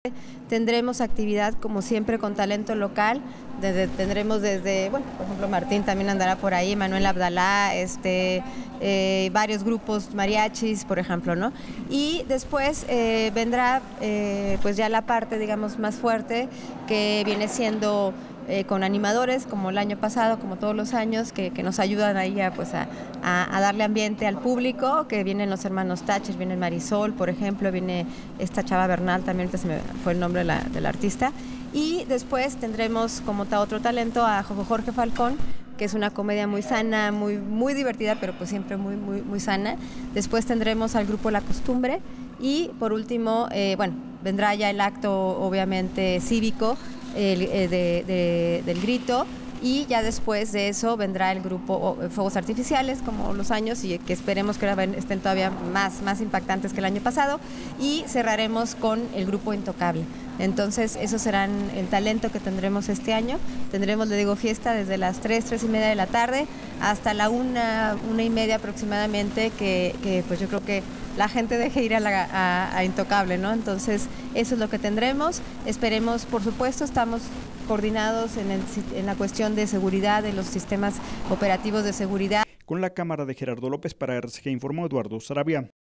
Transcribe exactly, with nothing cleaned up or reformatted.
Tendremos actividad, como siempre, con talento local. Desde, tendremos desde, bueno, por ejemplo, Martín también andará por ahí, Manuel Abdalá, este, eh, varios grupos mariachis, por ejemplo, ¿no? Y después eh, vendrá eh, pues ya la parte, digamos, más fuerte, que viene siendo eh, con animadores, como el año pasado, como todos los años, que, que nos ayudan ahí a, pues a, a, a darle ambiente al público, que vienen los hermanos Tácher, viene Marisol, por ejemplo, viene esta Chava Bernal, también se me fue el nombre de la, de la artista. Y después tendremos como otro talento a Jorge Falcón, que es una comedia muy sana, muy, muy divertida, pero pues siempre muy, muy, muy sana. Después tendremos al grupo La Costumbre y por último, eh, bueno, vendrá ya el acto obviamente cívico el, eh, de, de, del grito. Y ya después de eso vendrá el grupo Fuegos Artificiales, como los años, y que esperemos que ahora estén todavía más, más impactantes que el año pasado. Y cerraremos con el grupo Intocable. Entonces, esos serán el talento que tendremos este año. Tendremos, le digo, fiesta desde las tres, tres y media de la tarde hasta la una, una y media aproximadamente, que, que pues yo creo que la gente deje ir a, la, a, a Intocable, ¿no? Entonces, eso es lo que tendremos. Esperemos, por supuesto, estamos coordinados en, el, en la cuestión de seguridad, de los sistemas operativos de seguridad. Con la cámara de Gerardo López para R C G informó Eduardo Sarabia.